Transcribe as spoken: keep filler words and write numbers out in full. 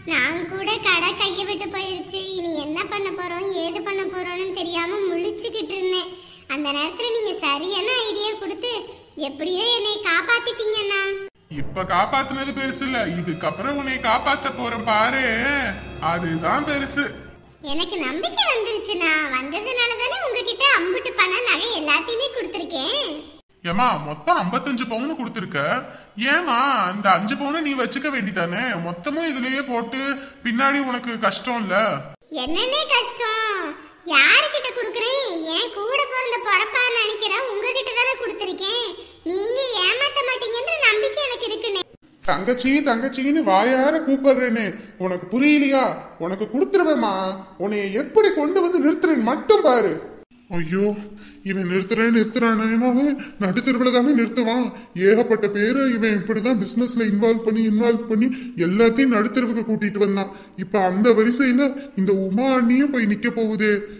நான் கூட கடை கையை விட்டு போயிருச்சு. இனி என்ன பண்ண போறோம் ஏது பண்ண போறோம்னு தெரியாம முழிச்சுக்கிட்டு இருந்தேன். அந்த நேரத்துல நீங்க சரியான ஐடியா கொடுத்து எப்படியோ என்னை காப்பாத்திட்டீங்கண்ணா. இப்ப காப்பாத்துனது பெருசு இல்ல, இதுக்கப்புறம் உன்னை காப்பாத்த போறேன் பாரு, அதுதான் பெருசு. எனக்கு நம்பிக்கை வந்துருச்சுண்ணா. வந்ததுனால தானே உங்ககிட்ட அம்புட்டு பணம் நகை எல்லாத்தையுமே கொடுத்துருக்கேன். ஏமா மொத்தம் ஐம்பத்தஞ்சு பவுன் கொடுத்துருக்க, ஏமா அந்த அஞ்சு பவுனை நீ வச்சுக்க வேண்டிதானே? மொத்தமும் இதுலயே போட்டு பின்னாடி உனக்கு கஷ்டம் இல்ல? என்னன்னே கஷ்டம்? யாருக்கிட்ட குடுக்கறேன்? ஏன் கூட பிறந்த பொறப்பா நினைக்கிறேன் உங்ககிட்ட தானே கொடுத்துருக்கேன். நீங்க ஏமாத்த மாட்டீங்கன்ற நம்பிக்கை எனக்கு இருக்குனே. தங்கச்சி தங்கச்சின்னு வாயார கூப்பிடுறேனே, உனக்கு புரியலையா? உனக்கு கொடுத்துருவேமா. உன்னை எப்படி கொண்டு வந்து நிறுத்துறேன்னு மட்டும் பாரு. ஐயோ, இவன் நிறுத்துறேன் நிறுத்துறானே, நடுத்தருவில் தானே நிறுத்துவான். ஏகப்பட்ட பேரு இவன் இப்படிதான் பிசினஸ்ல இன்வால்வ் பண்ணி இன்வால்வ் பண்ணி எல்லாத்தையும் நடுத்தருவுக்கு கூட்டிட்டு வந்தான். இப்ப அந்த வரிசையில இந்த உமா அண்ணியும் போய் நிக்க போகுது.